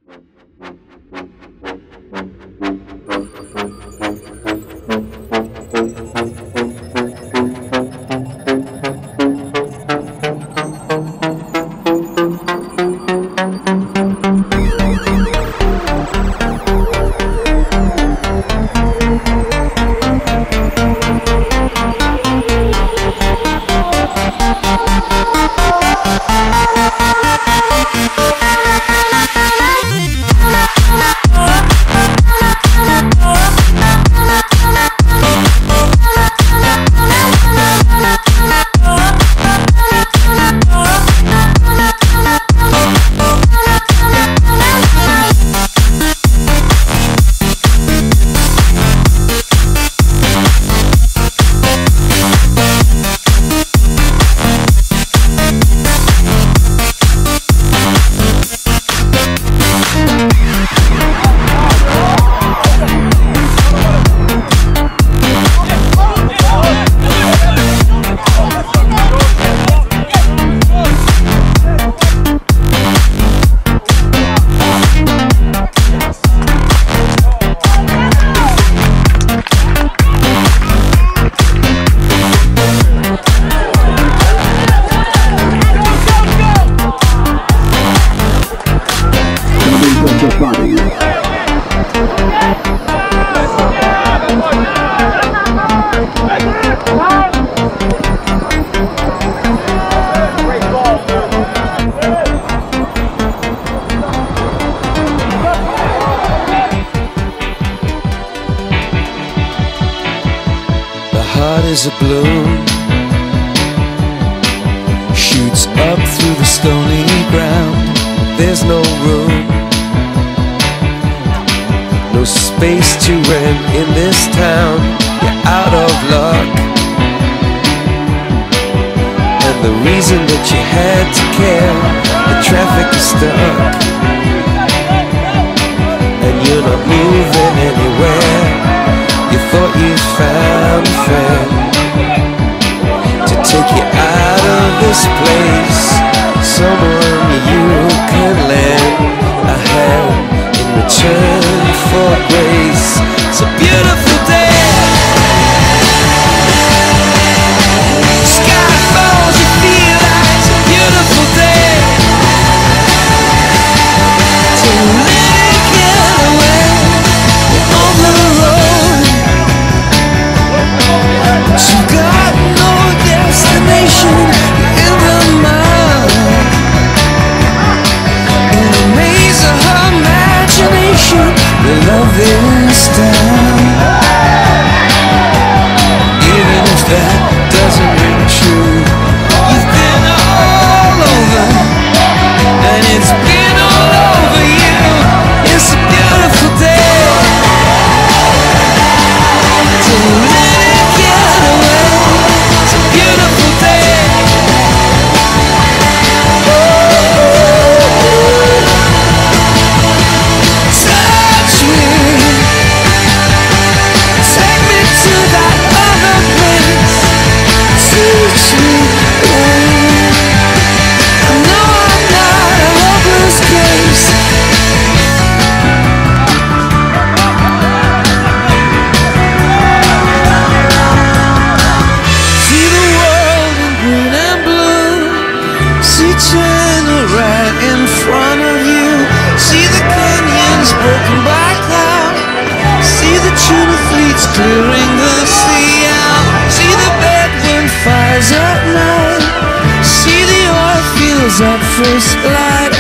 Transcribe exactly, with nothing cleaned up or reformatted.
Heart is a balloon, shoots up through the stony ground. There's no room, no space to rent in this town. You're out of luck, and the reason that you had to care, the traffic is stuck, and you're not moving anywhere. You thought you found a friend to take you out of this place, someone you can lend a hand in return for grace. It's a beautiful day, sky falls, you feel like it's a beautiful day to let it get away on the road. You've got no destination, you're in the mud, in the maze of her imagination. Your love is down, even if that doesn't ring true. You've been all over, and it's been all over you. It's a beautiful day to let it get away. It's a beautiful day. Touch me, take me to that other place. Teach me, I know I'm not a hopeless case. See the world in green and blue, see China right in front of you, see the canyons broken by cloud, see the tuna fleets clearing the sea out, see the bedroom fires at night, see the oil fields at first light.